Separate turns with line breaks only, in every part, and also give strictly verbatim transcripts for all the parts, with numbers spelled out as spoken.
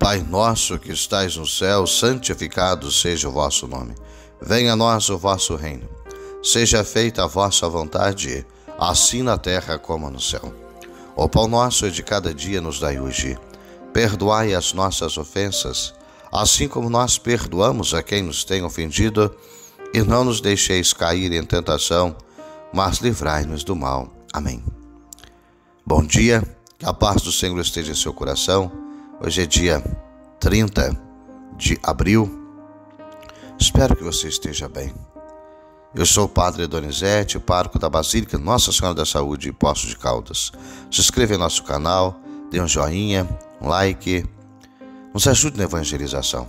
Pai nosso que estais no céu, santificado seja o vosso nome. Venha a nós o vosso reino. Seja feita a vossa vontade, assim na terra como no céu. O pão nosso de cada dia nos dai hoje. Perdoai as nossas ofensas, assim como nós perdoamos a quem nos tem ofendido, e não nos deixeis cair em tentação, mas livrai-nos do mal. Amém. Bom dia, que a paz do Senhor esteja em seu coração. Hoje é dia trinta de abril. Espero que você esteja bem. Eu sou o Padre Donizete, pároco da Basílica Nossa Senhora da Saúde, Poços de Caldas. Se inscreva em nosso canal, dê um joinha, um like, nos ajude na evangelização.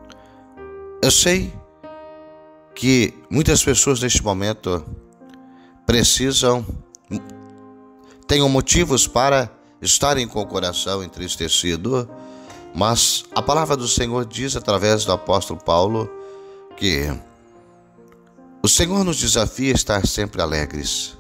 Eu sei que muitas pessoas neste momento precisam, tenham motivos para estarem com o coração entristecido, mas a palavra do Senhor diz através do apóstolo Paulo que o Senhor nos desafia a estar sempre alegres.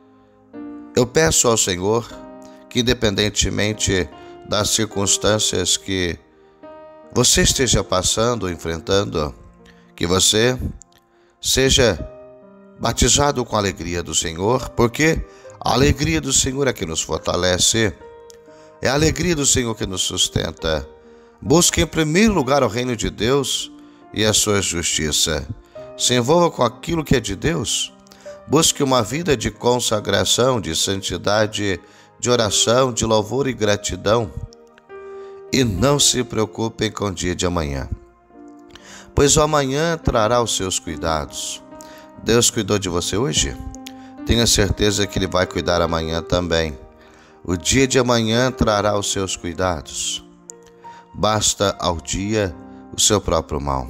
Eu peço ao Senhor que, independentemente das circunstâncias que você esteja passando, enfrentando, que você seja batizado com a alegria do Senhor, porque a alegria do Senhor é que nos fortalece, é a alegria do Senhor que nos sustenta. Busque em primeiro lugar o reino de Deus e a sua justiça. Se envolva com aquilo que é de Deus. Busque uma vida de consagração, de santidade, de oração, de louvor e gratidão. E não se preocupem com o dia de amanhã, pois o amanhã trará os seus cuidados. Deus cuidou de você hoje? Tenha certeza que Ele vai cuidar amanhã também. O dia de amanhã trará os seus cuidados. Basta ao dia o seu próprio mal.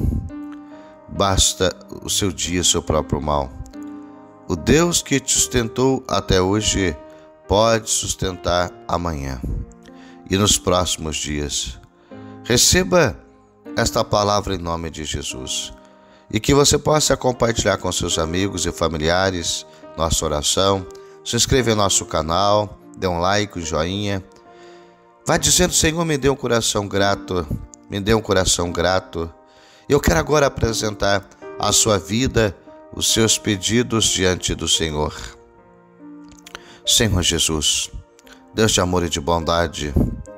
Basta o seu dia o seu próprio mal. O Deus que te sustentou até hoje pode sustentar amanhã e nos próximos dias. Receba esta palavra em nome de Jesus e que você possa compartilhar com seus amigos e familiares nossa oração. Se inscreva em nosso canal, dê um like, um joinha. Vai dizendo: Senhor, me dê um coração grato, me dê um coração grato. Eu quero agora apresentar a sua vida, os seus pedidos diante do Senhor. Senhor Jesus, Deus de amor e de bondade,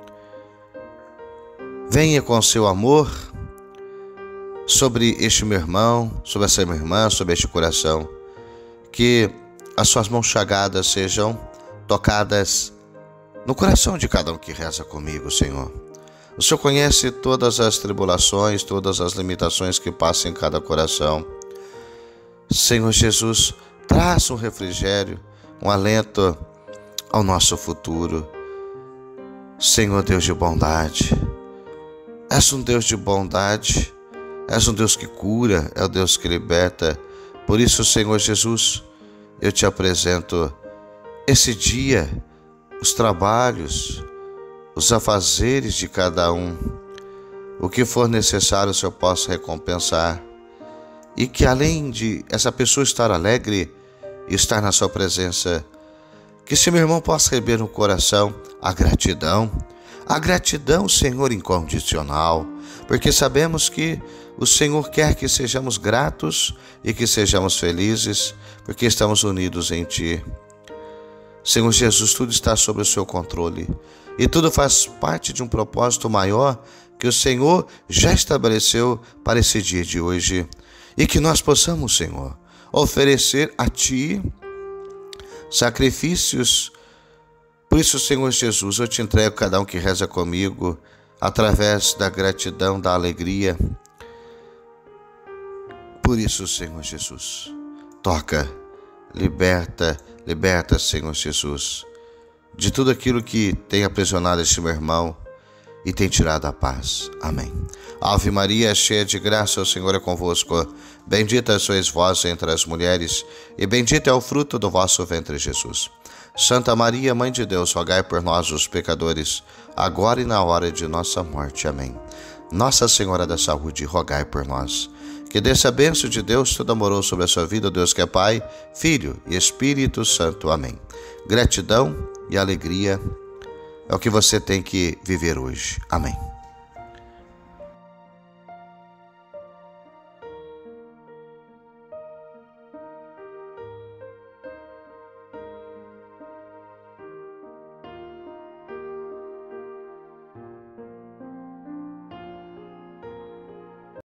venha com seu amor sobre este meu irmão, sobre essa minha irmã, sobre este coração. Que as suas mãos chagadas sejam tocadas no coração de cada um que reza comigo, Senhor. O Senhor conhece todas as tribulações, todas as limitações que passam em cada coração. Senhor Jesus, traz um refrigério, um alento ao nosso futuro. Senhor Deus de bondade, és um Deus de bondade, és um Deus que cura, é o Deus que liberta. Por isso, Senhor Jesus, eu te apresento esse dia, os trabalhos, os afazeres de cada um. O que for necessário, o Senhor possa recompensar. E que além de essa pessoa estar alegre e estar na sua presença, que esse meu irmão possa receber no coração a gratidão, a gratidão, Senhor, incondicional, porque sabemos que o Senhor quer que sejamos gratos e que sejamos felizes, porque estamos unidos em Ti. Senhor Jesus, tudo está sob o seu controle e tudo faz parte de um propósito maior que o Senhor já estabeleceu para esse dia de hoje, e que nós possamos, Senhor, oferecer a Ti sacrifícios. Por isso, Senhor Jesus, eu te entrego cada um que reza comigo através da gratidão, da alegria. Por isso, Senhor Jesus, toca, liberta, liberta, Senhor Jesus, de tudo aquilo que tem aprisionado este meu irmão e tem tirado a paz. Amém. Ave Maria, cheia de graça, o Senhor é convosco. Bendita sois vós entre as mulheres, e bendito é o fruto do vosso ventre, Jesus. Santa Maria, Mãe de Deus, rogai por nós, os pecadores, agora e na hora de nossa morte. Amém. Nossa Senhora da Saúde, rogai por nós. Que desça a bênção de Deus todo amoroso sobre a sua vida, Deus que é Pai, Filho e Espírito Santo. Amém. Gratidão e alegria é o que você tem que viver hoje. Amém.